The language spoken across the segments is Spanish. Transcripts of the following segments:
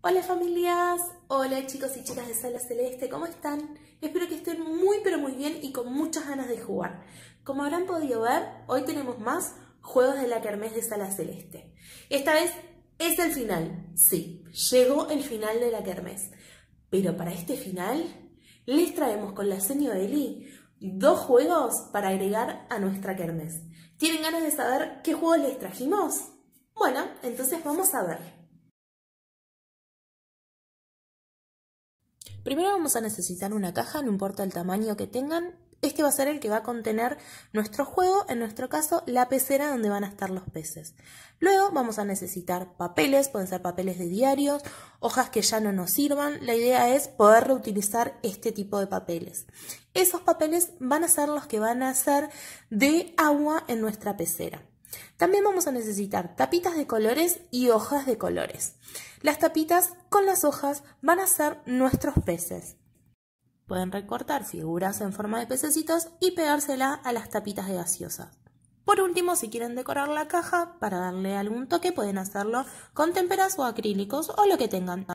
Hola familias, hola chicos y chicas de Sala Celeste, ¿cómo están? Espero que estén muy pero muy bien y con muchas ganas de jugar. Como habrán podido ver, hoy tenemos más juegos de la Kermés de Sala Celeste. Esta vez es el final, sí, llegó el final de la Kermés. Pero para este final les traemos con la seño Eli 2 juegos para agregar a nuestra Kermés. ¿Tienen ganas de saber qué juegos les trajimos? Bueno, entonces vamos a ver. Primero vamos a necesitar una caja, no importa el tamaño que tengan. Este va a ser el que va a contener nuestro juego, en nuestro caso la pecera donde van a estar los peces. Luego vamos a necesitar papeles, pueden ser papeles de diarios, hojas que ya no nos sirvan. La idea es poder reutilizar este tipo de papeles. Esos papeles van a ser los que van a ser de agua en nuestra pecera. También vamos a necesitar tapitas de colores y hojas de colores. Las tapitas con las hojas van a ser nuestros peces. Pueden recortar figuras en forma de pececitos y pegársela a las tapitas de gaseosa. Por último, si quieren decorar la caja para darle algún toque, pueden hacerlo con témperas o acrílicos o lo que tengan.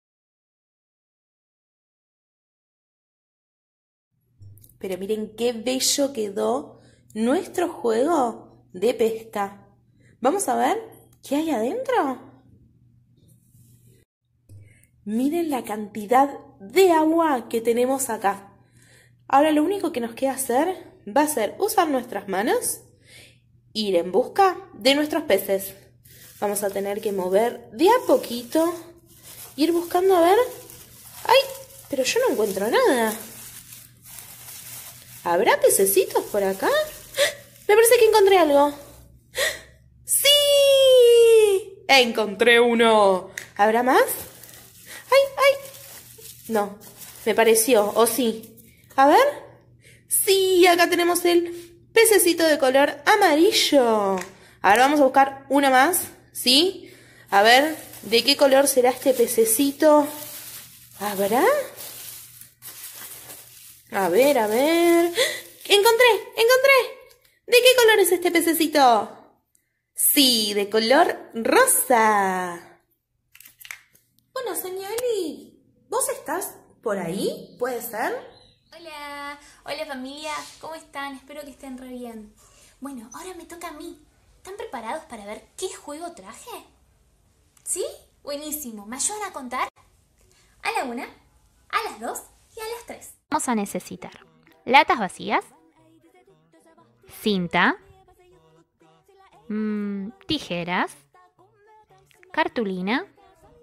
Pero miren qué bello quedó nuestro juego de pesca. Vamos a ver qué hay adentro. Miren la cantidad de agua que tenemos acá. Ahora lo único que nos queda hacer va a ser usar nuestras manos, ir en busca de nuestros peces. Vamos a tener que mover de a poquito, ir buscando a ver. ¡Ay! Pero yo no encuentro nada. ¿Habrá pececitos por acá? Me parece que encontré algo. ¡Sí! ¡Encontré uno! ¿Habrá más? No, me pareció, o sí. A ver. Sí, acá tenemos el pececito de color amarillo. Ahora vamos a buscar una más, ¿sí? A ver, ¿de qué color será este pececito? ¿Habrá? A ver, a ver. ¡Encontré! ¿De qué color es este pececito? Sí, de color rosa. Bueno, señor Eli, ¿vos estás por ahí? ¿Puede ser? Hola familia, ¿cómo están? Espero que estén re bien. Bueno, ahora me toca a mí. ¿Están preparados para ver qué juego traje? ¿Sí? Buenísimo. ¿Me ayudan a contar? A la 1, a las 2 y a las 3. Vamos a necesitar latas vacías, cinta, tijeras, cartulina,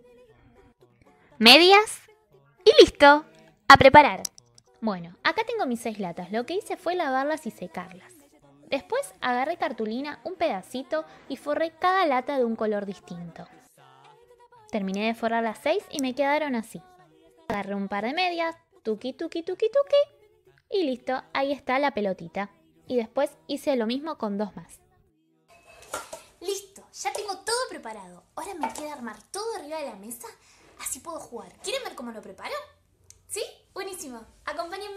medias y listo. A preparar. Bueno, acá tengo mis 6 latas. Lo que hice fue lavarlas y secarlas. Después agarré cartulina, un pedacito y forré cada lata de un color distinto. Terminé de forrar las 6 y me quedaron así. Agarré un par de medias, tuki tuki tuki tuki y listo, ahí está la pelotita. Y después hice lo mismo con 2 más. Listo, ya tengo todo preparado. Ahora me queda armar todo arriba de la mesa, así puedo jugar. ¿Quieren ver cómo lo preparo? ¿Sí? Buenísimo. Acompáñenme.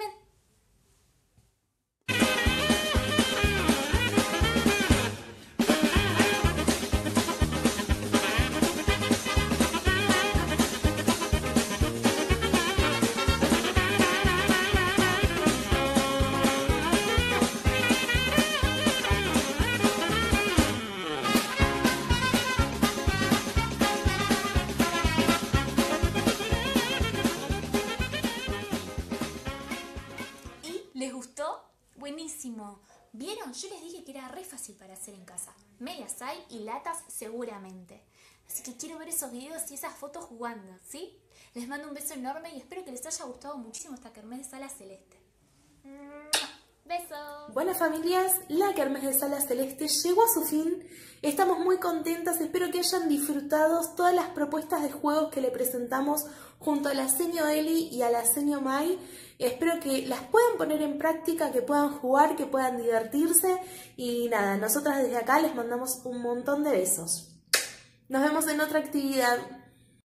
¿Les gustó? Buenísimo. ¿Vieron? Yo les dije que era re fácil para hacer en casa. Medias hay y latas seguramente. Así que quiero ver esos videos y esas fotos jugando, ¿sí? Les mando un beso enorme y espero que les haya gustado muchísimo esta Kermés de Sala Celeste. ¡Besos! Bueno familias, la Kermés de Sala Celeste llegó a su fin. Estamos muy contentas, espero que hayan disfrutado todas las propuestas de juegos que le presentamos junto a la seño Eli y a la seño Mai. Espero que las puedan poner en práctica, que puedan jugar, que puedan divertirse. Y nada, nosotras desde acá les mandamos un montón de besos. Nos vemos en otra actividad.